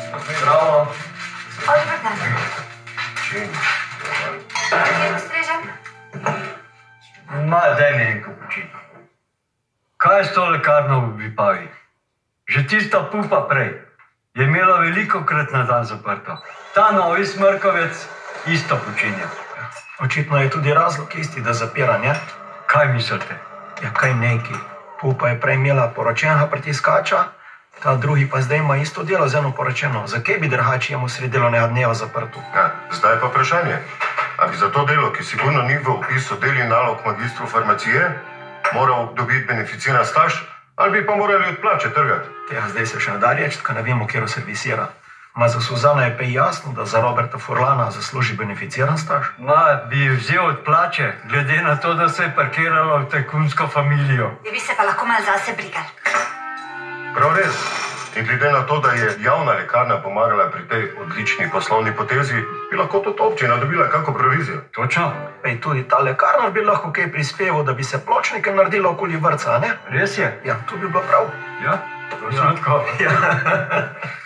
Bravo. Dobar dan. Čim? Kje postrežem? Ma, daj mi en kapučino. Kaj je s to lekarno v Vipavi? Že tista pupa prej je imela velikokrat na dan zaprto. Ta novi smrkovec isto počinja. Očitno je tudi razlog isti, da zapira, ne? Kaj mislite? Ja, kaj neki. Pupa je prej imela poročenega pritiskača, ta drugi pa zdaj ima isto delo z eno poročeno. Zakaj bi drugače jemu sredi delovnega dneva zaprtu? Ja, zdaj pa vprašanje. A bi za to delo, ki sigurno ni v opisu deli nalog magistru farmacije, moral dobiti beneficiran staž, ali bi pa morali od plače trgati? Tega zdaj se še ne da reči, ker ne vemo, kjer servisira. Ma za Suzana je pa jasno, da za Roberta Furlana zasluži beneficiran staž. Ma, bi vzel od plače, glede na to, da se je parkiralo v tajkunsko familijo. Vi bi se pa lahko malo zase brigali. Prav res. In glede na to, da je javna lekarna pomagala pri tej odlični poslovni potezi, bi lahko tudi občina dobila kako provizijo. Točno? Pej tudi ta lekarnar bi lahko kaj prispeval, da bi se pločnike naredilo okoli vrca, ne? Res je? Ja, to bi bilo prav. Ja, točno tako. Ja.